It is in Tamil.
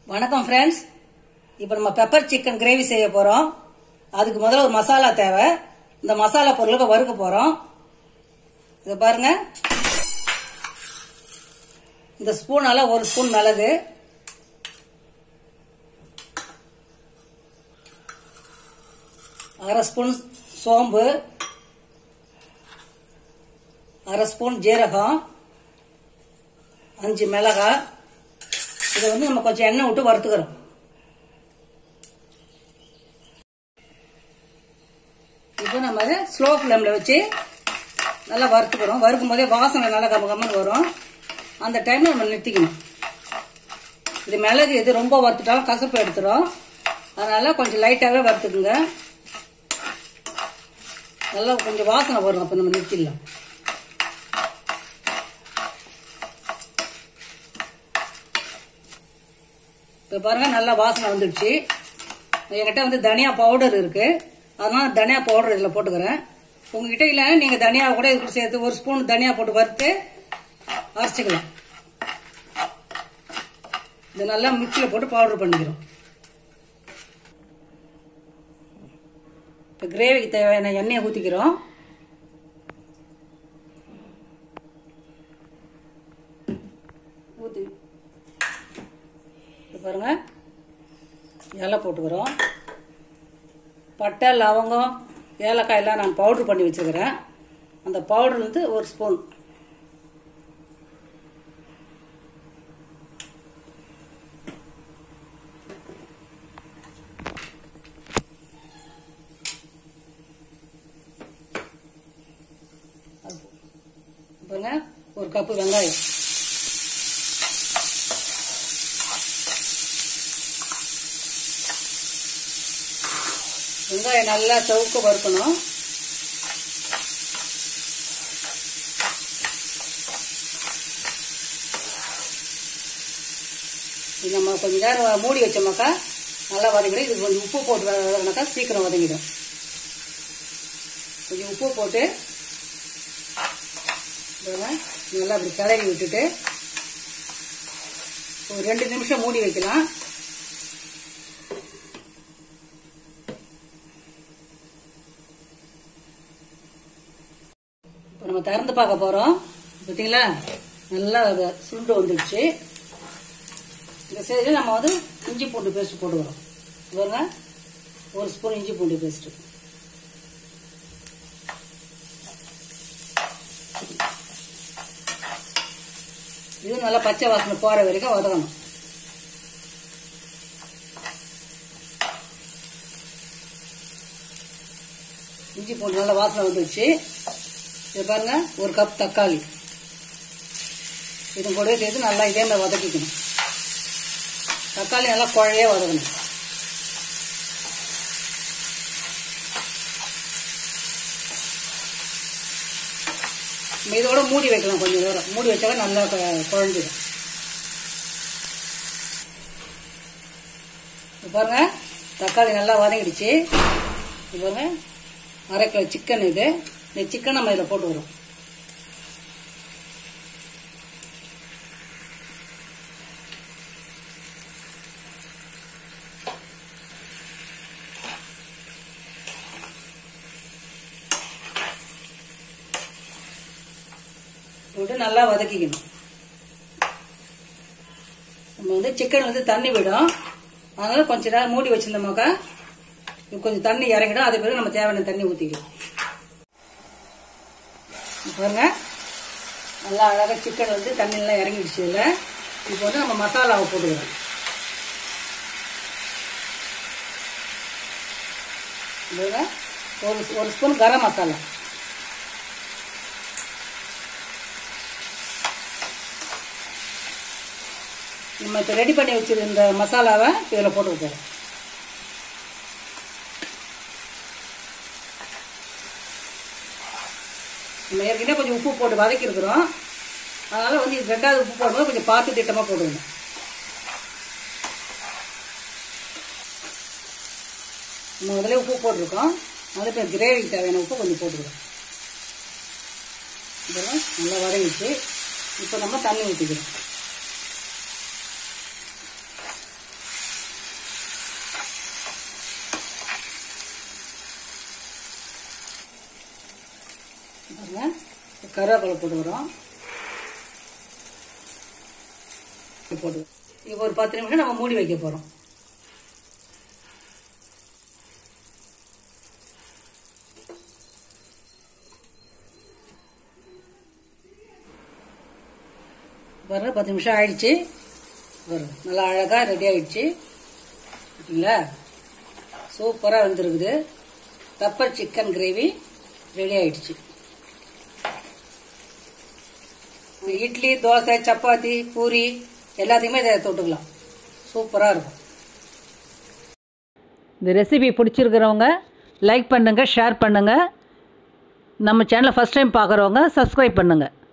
வணக்கம் ஃப்ரெண்ட்ஸ். இப்போ நம்ம பெப்பர் சிக்கன் கிரேவி செய்ய போறோம். அதுக்கு முதல்ல ஒரு மசாலா தேவை. இந்த மசாலா பொருளுக்கு வறுக்க போறோம். இத பாருங்க, இந்த ஸ்பூனால ஒரு ஸ்பூன் மிளகு, அரை ஸ்பூன் சோம்பு, அரை ஸ்பூன் ஜீரகம், 5 மிளகாய். இதை நம்ம கொஞ்சம் எண்ணெய் விட்டு வறுத்துக்கிறோம். இப்போ நம்ம ஸ்லோ ஃப்ளேம்ல வச்சு நல்லா வறுத்துக்கிறோம். வறுக்கும் போதே வாசனை நல்லா கம்மன்னு வரும். அந்த டைம்ல நம்ம நிறுத்திக்கணும். இது மிளகு இது ரொம்ப வறுத்துட்டாலும் கசப்பு எடுத்துரும். அதனால கொஞ்சம் லைட்டாவே வறுத்துக்குங்க. நல்லா கொஞ்சம் வாசனை வரும். அப்ப நம்ம நிறுத்திடலாம். இப்போ பாருங்க, நல்லா வாசனை வந்துடுச்சு. என்கிட்ட தனியா பவுடர் இருக்கு. அதனால தனியா பவுடர் இதில் போட்டுக்கிறேன். உங்ககிட்ட இல்லை, நீங்க தனியா கூட இதுக்கு சேர்த்து ஒரு ஸ்பூன் தனியா போட்டு வறுத்து அரைச்சிக்கலாம். இது நல்லா மிக்சியில் போட்டு பவுடர் பண்ணிக்கிறோம். இப்போ கிரேவிக்கு தேவையான எண்ணெயை ஊற்றிக்கிறோம். ஊற்றி பாருங்க, இலை போட்டுக்கிறோம். பட்டை, லவங்கம், ஏலக்காய் எல்லாம் நான் பவுடர் பண்ணி வச்சுக்கிறேன். அந்த பவுடர் ஒரு ஸ்பூன். பாருங்க, ஒரு கப்பு வெங்காயம், வெங்காயம் நல்லா சவுக்க வறுக்கணும். இது நம்ம கொஞ்ச நேரம் மூடி வச்சோம்னாக்கா நல்லா வதங்கிடும். இது கொஞ்சம் உப்பு போட்டு வதங்கினாக்கா சீக்கிரம் வதங்கிடும். கொஞ்சம் உப்பு போட்டு நல்லா அப்படி கிளறி விட்டுட்டு ஒரு 2 நிமிஷம் மூடி வைக்கலாம். நம்ம திறந்து பார்க்க போறோம். பார்த்தீங்களா, நல்லா சுருண்டு வந்துடுச்சு. இந்த சைடு நம்ம இஞ்சி பூண்டு பேஸ்ட் போட்டுக்கிறோம். பாருங்க, ஒரு ஸ்பூன் இஞ்சி பூண்டு பேஸ்ட். இது நல்லா பச்சை வாசனை போற வரைக்கும் வதக்கணும். இஞ்சி பூண்டு நல்லா வாசனை வந்துடுச்சு. இது பாருங்க, ஒரு கப் தக்காளி இது கூட சேர்த்து நல்லா இதே மாதிரி வதக்கிக்கணும். தக்காளி நல்லா குழைய வதக்கணும். இதோட மூடி வைக்கலாம். கொஞ்சம் நேரம் மூடி வச்சாக்க நல்லா குழஞ்சிடும். பாருங்க, தக்காளி நல்லா வதங்கிடுச்சு. இது பாருங்க, 1/2 கிலோ சிக்கன். இது இந்த சிக்கன் நம்ம இதில் போட்டு வரும். போட்டு நல்லா வதக்கிக்கணும். நம்ம சிக்கன் தண்ணி விடும். அதனால கொஞ்ச நேரம் மூடி வச்சிருந்தோமாக்கா கொஞ்சம் தண்ணி இறங்கிடும். அது பிறகு நம்ம தேவையான தண்ணி ஊற்றிக்கலாம். பாருங்க, நல்லா அழகாக சிக்கன் தண்ணி எல்லாம் இறங்கிடுச்சு. இல்லை, இப்போ நம்ம மசாலாவை போட்டுக்கிறோம். ஒரு ஸ்பூன் கரம் மசாலா, நம்ம இப்போ ரெடி பண்ணி வச்சிருந்த மசாலாவை இதில் போட்டு வைக்கிறோம். நம்ம ஏற்கனவே கொஞ்சம் உப்பு போட்டு வதக்கி இருக்கிறோம். அதனால இது 2வது உப்பு போடும்போது கொஞ்சம் பார்த்து திட்டமா போடுவோம். நம்ம முதல்ல உப்பு போட்டிருக்கோம். அதனால இப்போ கிரேவிக்கு தேவையான உப்பு கொஞ்சம் போட்டுக்கிறோம். இதெல்லாம் நல்லா வதங்கிச்சு. இப்போ நம்ம தண்ணி ஊற்றிக்கிறோம். கருவேப்பிலை போட்டுக்கிறோம். போட்டு இப்போ ஒரு 10 நிமிஷம் நம்ம மூடி வைக்க போகிறோம். பாருங்க 10 நிமிஷம் ஆயிடுச்சு. பாருங்க நல்லா அழகாக ரெடி ஆயிடுச்சு. ஓகேங்களா? சூப்பராக வந்துருக்குது. பெப்பர் சிக்கன் கிரேவி ரெடி ஆயிடுச்சு. இட்லி, தோசை, சப்பாத்தி, பூரி எல்லாத்தையுமே இதை தொட்டுக்கலாம். சூப்பராக இருக்கும். இந்த ரெசிபி பிடிச்சிருக்கிறவங்க லைக் பண்ணுங்கள், ஷேர் பண்ணுங்கள். நம்ம சேனலை ஃபஸ்ட் டைம் பார்க்குறவங்க சப்ஸ்கிரைப் பண்ணுங்கள்.